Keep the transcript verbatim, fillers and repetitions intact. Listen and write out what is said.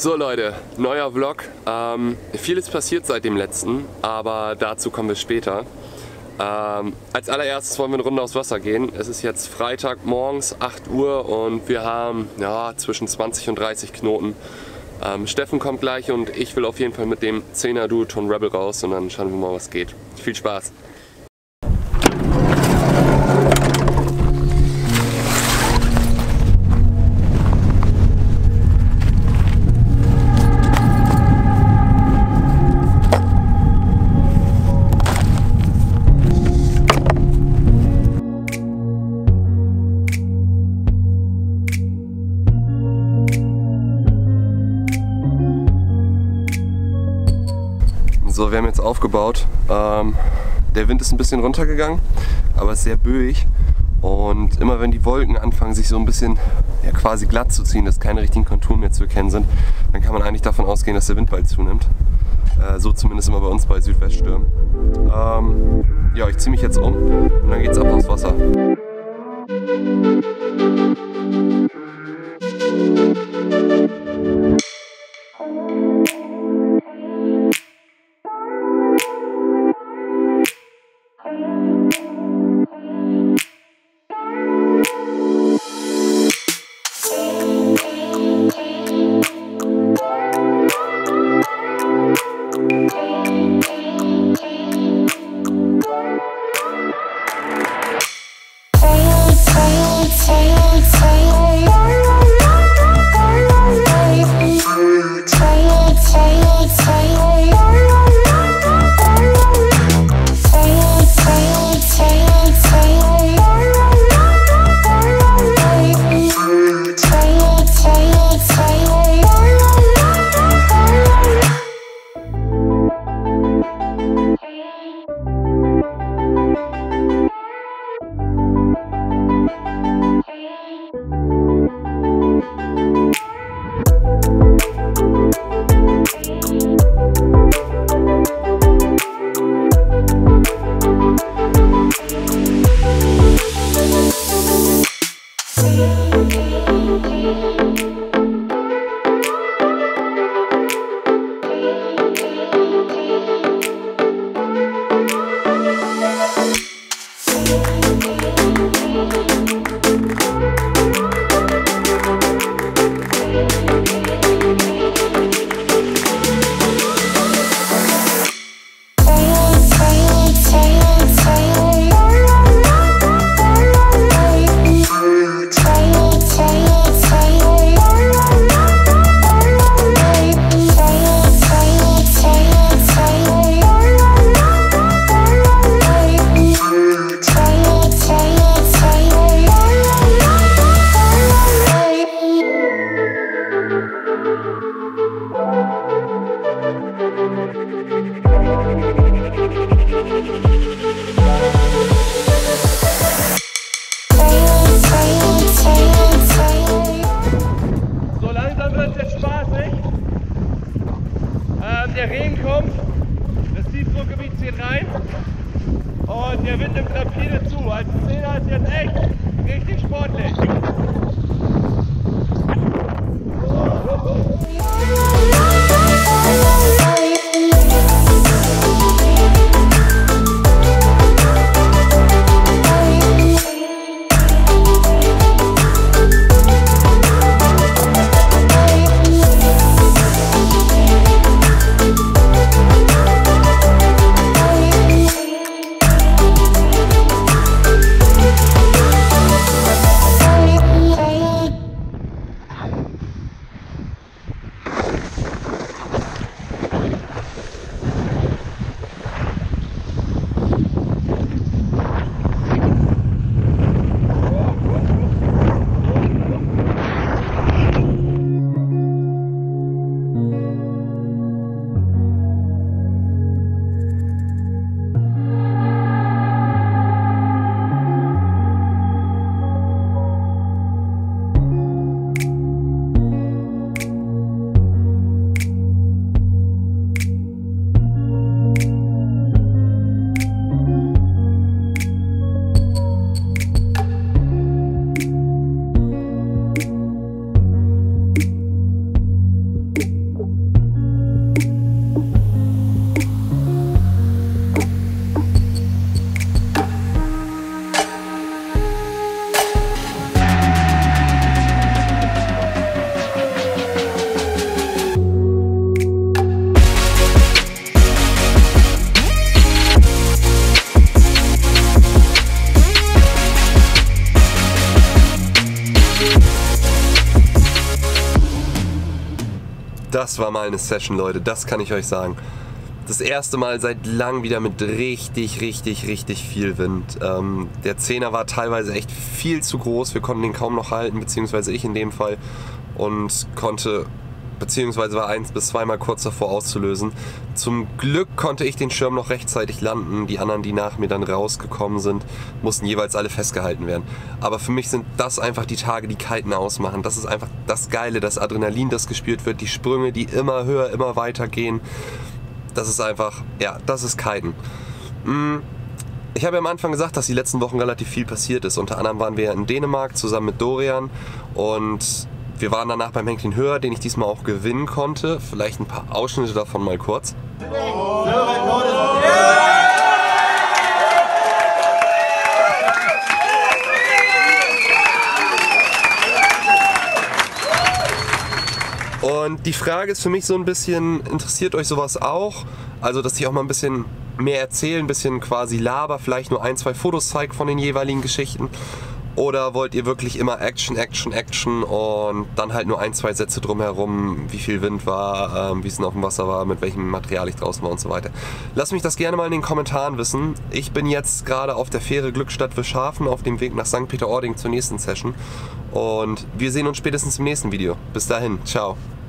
So Leute, neuer Vlog. Ähm, viel ist passiert seit dem letzten, aber dazu kommen wir später. Ähm, als allererstes wollen wir eine Runde aufs Wasser gehen. Es ist jetzt Freitag morgens, acht Uhr, und wir haben ja, zwischen zwanzig und dreißig Knoten. Ähm, Steffen kommt gleich und ich will auf jeden Fall mit dem zehner Duoton Rebel raus und dann schauen wir mal, was geht. Viel Spaß! So, wir haben jetzt aufgebaut. Ähm, der Wind ist ein bisschen runtergegangen, aber es ist sehr böig. Und immer wenn die Wolken anfangen, sich so ein bisschen ja, quasi glatt zu ziehen, dass keine richtigen Konturen mehr zu erkennen sind, dann kann man eigentlich davon ausgehen, dass der Wind bald zunimmt. Äh, so zumindest immer bei uns bei Südweststürmen. Ähm, ja, ich ziehe mich jetzt um und dann geht's ab aufs Wasser. Der Regen kommt, das Tiefdruckgebiet zieht rein und der Wind nimmt rapide zu. Als Zehner ist jetzt echt richtig sportlich. Bye. Das war mal eine Session, Leute, das kann ich euch sagen. Das erste Mal seit langem wieder mit richtig, richtig, richtig viel Wind. Ähm, der Zehner war teilweise echt viel zu groß, wir konnten den kaum noch halten, beziehungsweise ich in dem Fall. Und konnte, beziehungsweise war eins bis zweimal kurz davor auszulösen. Zum Glück konnte ich den Schirm noch rechtzeitig landen. Die anderen, die nach mir dann rausgekommen sind, mussten jeweils alle festgehalten werden. Aber für mich sind das einfach die Tage, die Kiten ausmachen. Das ist einfach das Geile, das Adrenalin, das gespürt wird, die Sprünge, die immer höher, immer weiter gehen. Das ist einfach, ja, das ist Kiten. Ich habe ja am Anfang gesagt, dass die letzten Wochen relativ viel passiert ist. Unter anderem waren wir in Dänemark zusammen mit Dorian und wir waren danach beim Henklin Höher, den ich diesmal auch gewinnen konnte. Vielleicht ein paar Ausschnitte davon mal kurz. Und die Frage ist für mich so ein bisschen, interessiert euch sowas auch? Also, dass ich auch mal ein bisschen mehr erzähle, ein bisschen quasi laber, vielleicht nur ein, zwei Fotos zeige von den jeweiligen Geschichten. Oder wollt ihr wirklich immer Action, Action, Action und dann halt nur ein, zwei Sätze drumherum, wie viel Wind war, ähm, wie es denn auf dem Wasser war, mit welchem Material ich draußen war und so weiter. Lasst mich das gerne mal in den Kommentaren wissen. Ich bin jetzt gerade auf der Fähre Glückstadt Wischhafen auf dem Weg nach Sankt Peter-Ording zur nächsten Session. Und wir sehen uns spätestens im nächsten Video. Bis dahin, ciao.